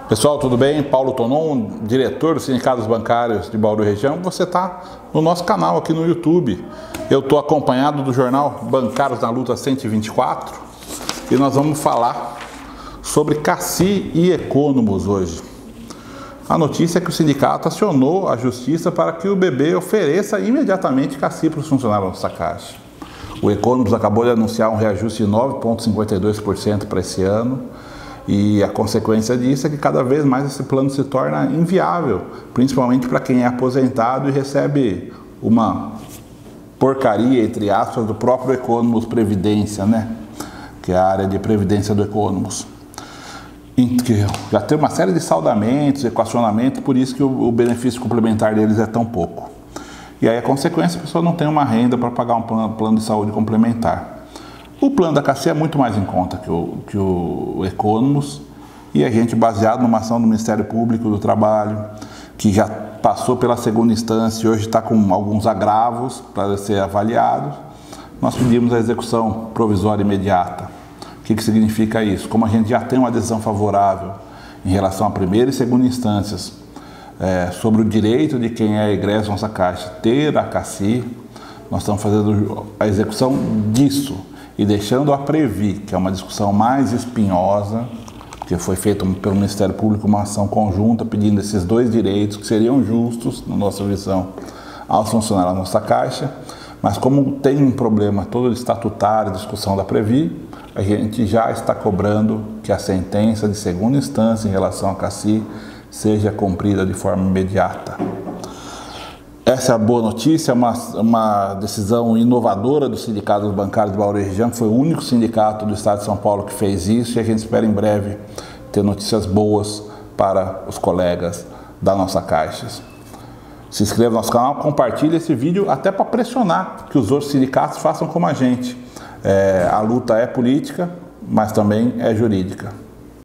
Pessoal, tudo bem? Paulo Tonon, diretor dos Sindicatos Bancários de Bauru Região. Você está no nosso canal aqui no YouTube. Eu estou acompanhado do jornal Bancários na Luta 124 e nós vamos falar sobre CACI e Econômos hoje. A notícia é que o sindicato acionou a justiça para que o BB ofereça imediatamente CACI para os funcionários da nossa Caixa. O Econômos acabou de anunciar um reajuste de 9,52% para esse ano. E a consequência disso é que cada vez mais esse plano se torna inviável, principalmente para quem é aposentado e recebe uma porcaria, entre aspas, do próprio Econômos Previdência, né? Que é a área de previdência do Econômos. Que já tem uma série de saldamentos, equacionamentos, por isso que o benefício complementar deles é tão pouco. E aí a consequência é que a pessoa não tem uma renda para pagar um plano de saúde complementar. O plano da CACI é muito mais em conta que o Econômos, e a gente, baseado numa ação do Ministério Público do Trabalho, que já passou pela segunda instância e hoje está com alguns agravos para ser avaliados, nós pedimos a execução provisória imediata. O que significa isso? Como a gente já tem uma decisão favorável em relação à primeira e segunda instâncias sobre o direito de quem é egresso da nossa Caixa ter a CACI, nós estamos fazendo a execução disso e deixando a Previ, que é uma discussão mais espinhosa, porque foi feita pelo Ministério Público uma ação conjunta pedindo esses dois direitos que seriam justos, na nossa visão, aos funcionários da nossa Caixa, mas como tem um problema todo estatutário, discussão da Previ, a gente já está cobrando que a sentença de segunda instância em relação à CACI seja cumprida de forma imediata. Essa é a boa notícia, uma decisão inovadora do Sindicato dos Bancários de Bauru Região, que foi o único sindicato do estado de São Paulo que fez isso, e a gente espera em breve ter notícias boas para os colegas da nossa Caixa. Se inscreva no nosso canal, compartilhe esse vídeo até para pressionar que os outros sindicatos façam como a gente. A luta é política, mas também é jurídica.